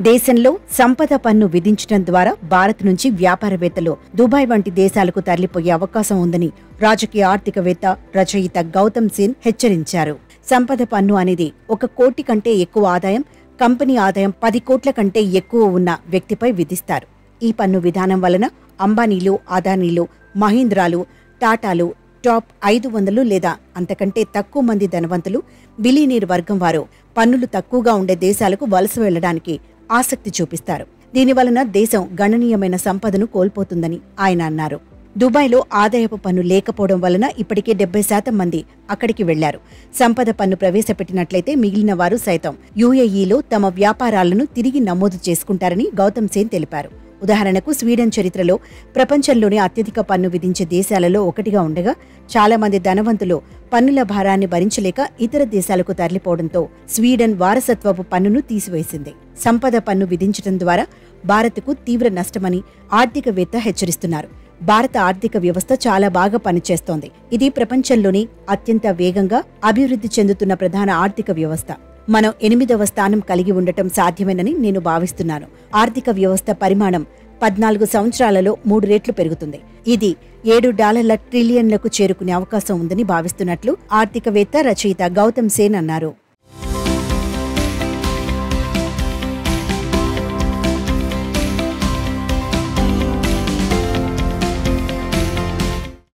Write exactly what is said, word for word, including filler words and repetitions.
దేశంలో సంపద పన్ను విధించడం ద్వారా భారత్ నుంచి వ్యాపారవేత్తలు దుబాయ్ వంటి దేశాలకు తరలిపోయే అవకాశం ఉందని రాజకీయ ఆర్థికవేత్త రచయిత గౌతమ్ సేన్ హెచ్చరించారు. సంపద పన్ను అనేది ఒక కోటి కంటే ఎక్కువ ఆదాయం, కంపెనీ ఆదాయం పది కోట్ల కంటే ఎక్కువ ఉన్న వ్యక్తిపై విధిస్తారు. ఈ పన్ను విధానం వలన అంబానీలు, అదానీలు, మహీంద్రాలు, టాటాలు, టాప్ ఐదు వందలు లేదా అంతకంటే తక్కువ మంది ధనవంతులు, బిలియనీర్ వర్గం వారు పన్నులు తక్కువగా ఉండే దేశాలకు వలస వెళ్లడానికి ఆసక్తి చూపిస్తారు. దీనివలన దేశం గణనీయమైన సంపదను కోల్పోతుందని ఆయన అన్నారు. దుబాయ్లో ఆదాయపు పన్ను లేకపోవడం వలన ఇప్పటికే డెబ్బై శాతం మంది అక్కడికి వెళ్లారు. సంపద పన్ను ప్రవేశపెట్టినట్లయితే మిగిలిన వారు సైతం యూఏఈలో తమ వ్యాపారాలను తిరిగి నమోదు చేసుకుంటారని గౌతమ్ సేన్ తెలిపారు. ఉదాహరణకు స్వీడన్ చరిత్రలో ప్రపంచంలోనే అత్యధిక పన్ను విధించే దేశాలలో ఒకటిగా ఉండగా చాలా మంది ధనవంతులు పన్నుల భారాన్ని భరించలేక ఇతర దేశాలకు తరలిపోవడంతో స్వీడన్ వారసత్వపు పన్నును తీసివేసింది. సంపద పన్ను విధించడం ద్వారా భారత్కు తీవ్ర నష్టమని ఆర్థికవేత్త హెచ్చరిస్తున్నారు. భారత ఆర్థిక వ్యవస్థ చాలా బాగా పనిచేస్తోంది. ఇది ప్రపంచంలోని అత్యంత వేగంగా అభివృద్ధి చెందుతున్న ప్రధాన ఆర్థిక వ్యవస్థ. మనం ఎనిమిదవ స్థానం కలిగి ఉండటం సాధ్యమేనని నేను భావిస్తున్నాను. ఆర్థిక వ్యవస్థ పరిమాణం పద్నాలుగు సంవత్సరాలలో మూడు రెట్లు పెరుగుతుంది. ఇది ఏడు డాలర్ల ట్రిలియన్లకు చేరుకునే అవకాశం ఉందని భావిస్తున్నట్లు ఆర్థికవేత్త రచయిత గౌతమ్ సేన్ అన్నారు.